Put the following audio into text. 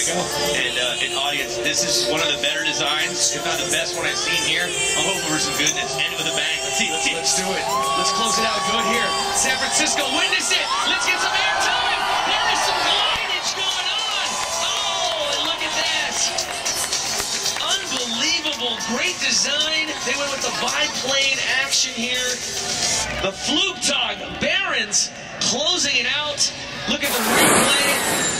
you go. And audience, this is one of the better designs, if not the best one I've seen here. I'm hoping for some goodness. End with a bang. Let's see. Let's do it. Let's close it out good here. San Francisco, witness it. Let's get some airtime. There is some glidage going on. Oh, and look at that. Unbelievable. Great design. They went with the biplane action here. The Flutag Barons closing it out. Look at the replay.